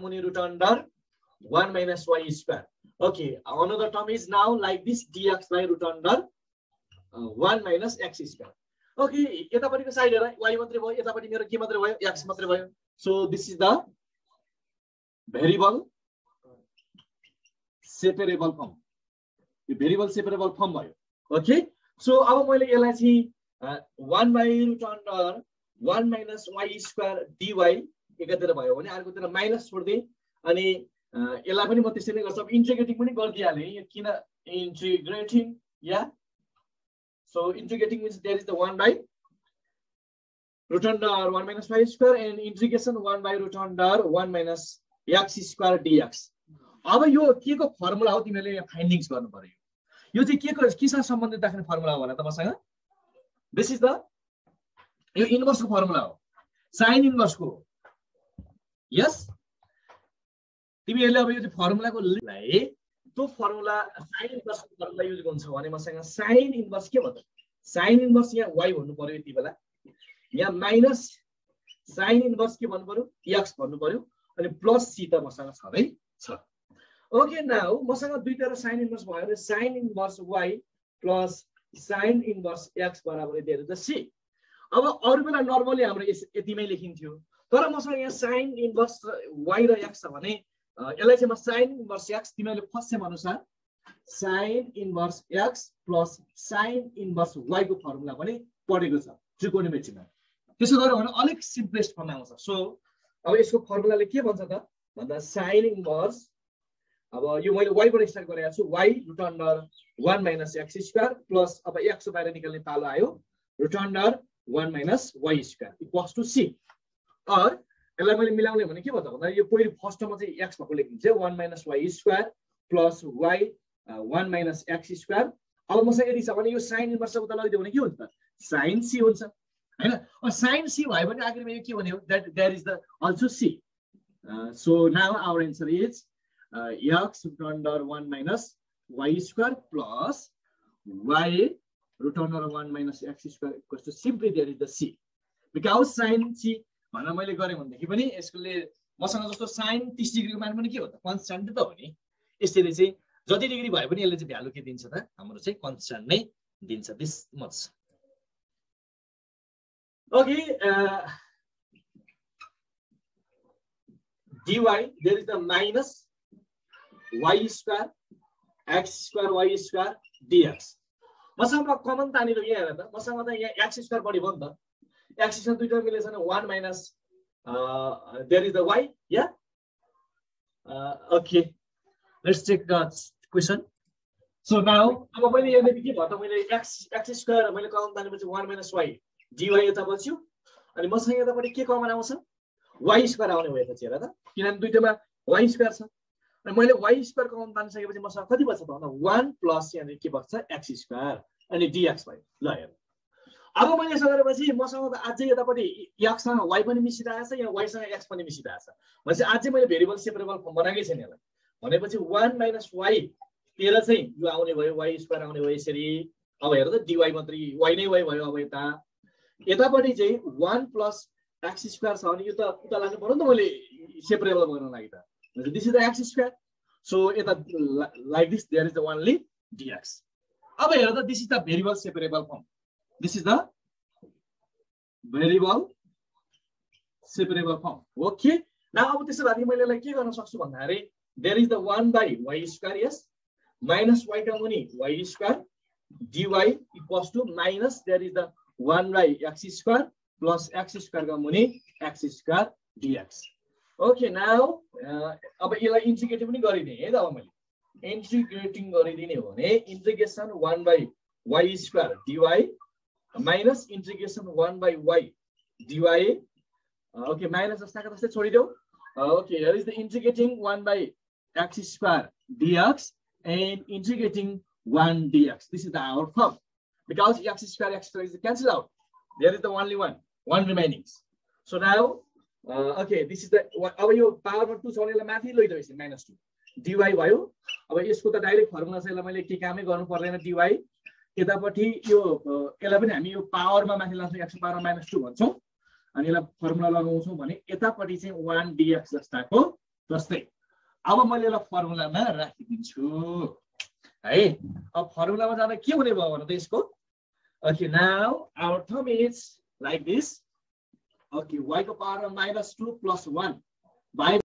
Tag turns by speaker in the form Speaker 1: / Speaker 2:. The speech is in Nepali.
Speaker 1: मुनि root under 1 minus y square. Okay, another term is now like this dx by root under 1 minus x square. Okay, यतापटिको साइड हेर y मात्रै भयो, यतापटि मेरो के मात्रै भयो, x मात्रै भयो. So this is the variable separable form. यो variable separable form भयो. Okay, so अब मैले यसलाई चाहिँ 1 by root under 1 minus y square dy एकातिर भयो भने अर्कोतिर माइनस छोड्दै अनि यसलाई पनि म त्यसैले गर्छु. अब इन्टिग्रेटिङ पनि गर्दिहाले यो किन इन्टिग्रेटिङ या so integrating means there is the 1 by root under 1 minus y square and integration 1 by root under 1 minus x square dx. अब यो के को फर्मुला हो तिमीले यहाँ फाइन्डिङ्स गर्नु पर्यो. यो चाहिँ के को केसँग सम्बन्धित राख्ने फर्मुला हो भने त मसँग दिस इज द यो इन्भर्स को फर्मुला हो, साइन इन्भर्स को. यस तिमीहरुले अब यो फर्मुला को लाई त्यो फर्मुला साइन इन्भर्स को फर्मुला युज गर्नुहुन्छ भने मसँग साइन इन्भर्स के भन्छ, साइन इन्भर्स यहाँ y भन्नु पर्यो, यति बेला यहाँ माइनस साइन इन्भर्स के भन्नु पर्यो x भन्नु पर्यो अनि प्लस c त मसँग छदै छ. ओके, नाउ मसँग दुईटा साइन इन्भर्स भयो भने sine inverse y plus sine inverse x बराबर दिएर द c. अब अरु बेला नर्मली हाम्रो यतिमै लेखिन्थ्यो, तर मसँग यहाँ साइन इन्भर्स y र x छ भने यसलाई चाहिँ म साइन इन्भर्स x तिमीले फर्स्ट सेम अनुसार sine inverse x plus sine inverse y को फर्मुला पनि पढेको छ ट्रिगोनोमेट्रीमा. त्यसो गर्यो भने अलिक सिम्पलेस्ट फर्ममा आउँछ. सो अब यसको फर्मुलाले के भन्छ त भन्दा साइन इन्भर्स, अब यो मैले y बाट स्टार्ट गरेको छु, y root under 1 minus x square plus अब x बाहिर निकाल्ने पालो आयो root under 1 minus y square equals to c. और यसलाई मैले मिलाउने भने के भन्छ भन्दा यो पहिलो फर्स्टमा चाहिँ x भएको लेखिन्छ 1 minus y square plus y 1 minus x square. अब मसँग यदि छ भने यो साइन इन्भर्स उता लगिदियो भने के हुन्छ त साइन c हुन्छ हैन. अब साइन c भयो भने आखिरमा यो के भन्यो that there is the also c. So now our answer is x root under 1 minus y square plus y root under 1 minus x square equals to simply there is the c. Because sin c भनेर मैले गरे भनेदेखि पनि यसले मसँग जस्तो sin 30 डिग्रीको मान पनि के हो त कन्स्ट्यान्ट त हो नि. यसरी चाहिँ जति डिग्री भए पनि यसले चाहिँ भ्यालु के दिन्छ त हाम्रो चाहिँ कन्स्ट्यान्ट नै दिन्छ. This much. Okay, dy there is the minus y square x square y square dx. मसँग कमन तानेर यहाँ हेर त मसँग त यहाँ x स्क्वायर बढी भयो नि त. x स्क्वायर दुईटा मिलेछ भने 1 minus there is the y. Yeah, okay, let's take the question. So now अब मैले यहाँ के भयो त मैले x स्क्वायर मैले कमन तानेपछि 1 minus y dy यता बच्यो अनि मसँग यतापटि के कमन आउँछ y स्क्वायर आउने भयो पछि हेर त किनभने दुईटामा y स्क्वायर छ. अनि मैले y स्क्वायर कमन तानिसकेपछि मसँग कति बच्छ त भन्दा 1 प्लस यहाँ के बच्छ x स्क्वायर अनि dx भयो. ल हेर अब मैले यसो गरेपछि मसँग त अझै यतापटि x सँग y पनि मिसिरहेको छ, यहाँ y सँग x पनि मिसिरहेको छ भनेपछि अझै मैले भेरिएबल सेपरेबल फर्म बनाएकै छैन यसलाई. भनेपछि 1 माइनस y तेरा चाहिँ यो आउने भयो y स्क्वायर आउने भयो यसरी. अब हेर त dy मात्रै y नै y भयो. अब यतापटि चाहिँ 1 प्लस x स्क्वायर छ भने यो त उता लाग्नु पर्यो नि त मैले सेपरेबल गर्न लागि त. This is the x square. So like this there is the only dx. अब हेर त this is the variable separable form. This is the variable separable form. Okay. Now अब त्यसो भए मैले यसलाई के गर्न सक्छु भन्दाखेरि there is the 1 by y square, yes, minus y का मुनि y square dy equals to minus there is the 1 by x square plus x square का मुनि x square dx. Okay, now अब यसलाई इन्टिग्रेट पनि गरिदिए है त. अब मैले इन्टिग्रेटिङ गरिदिने हो भने integration 1 by y square dy minus integration 1 by y dy. Okay, minus जस्ताको जस्तै छोडिदेऊ. Okay, here is the integrating 1 by x square dx and integrating 1 dx. This is the our form because x square is cancelled out. There is the only one remaining. So now okay, this is the अब यो पावर 2 छ भने माथि लैदिएपछि -2 dy भयो. अब यसको त डाइरेक्ट फर्मुला छ, यसलाई मैले के कामै गर्नु पर्दैन. dy यतापटि यो यसलाई पनि हामी यो पावरमा माथि लान्छौँ x पावर -2 भन्छौँ अनि यसलाई फर्मुला लगाउँछौँ भने यतापटि चाहिँ 1 dx जस्ताको जस्तै अब मैले यसलाई फर्मुलामा राखिदिन्छु है। अब फर्मुलामा जाँदा के हुने भयो भने त यसको okay now our term is like this okay y को पावर -2 + 1 by